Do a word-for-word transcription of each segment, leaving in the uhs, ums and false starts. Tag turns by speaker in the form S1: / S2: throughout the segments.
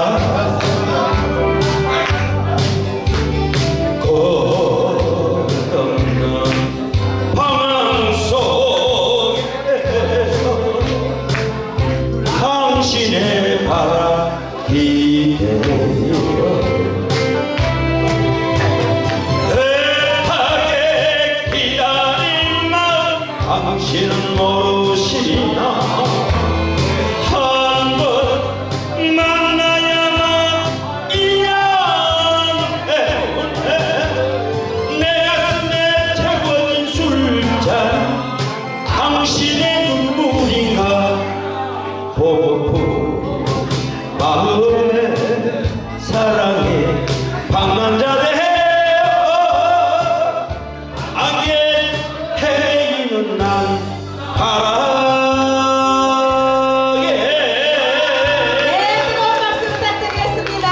S1: 당신의 바라기 애타게 기다린 마음 당신은 모르시나 한 번 만나야만 인연 내 가슴에 태워진 술잔 당신의 눈물인가 보고 마음에 사랑해 방랑자 되어 안개 헤이는 난 바라게.
S2: 네, 뜨거운 박수 부탁드리겠습니다.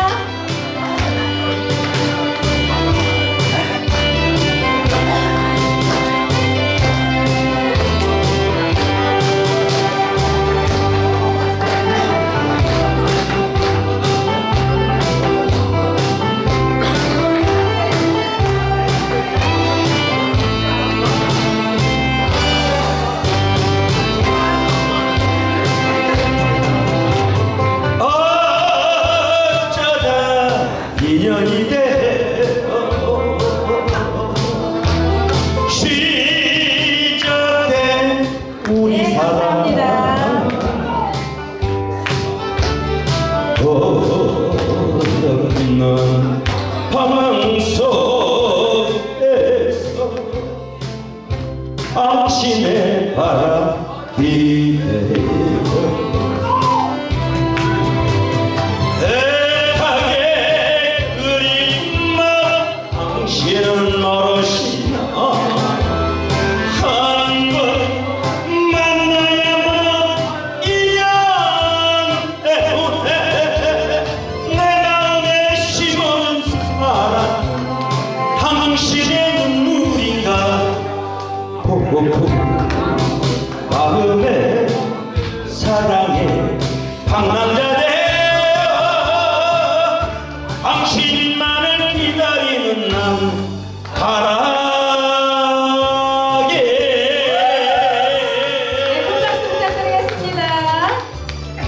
S1: 인연이 되어 시작된 우리
S2: 네, 감사합니다.
S1: 사랑 없는 밤 속에서 당신의 바라기 되어 당신은 모르시나 한 번 만나야만 인연 내 마음에 심은 사랑 당신의 눈물인가 보고픈 마음에 사랑해 방랑자 되어 당신이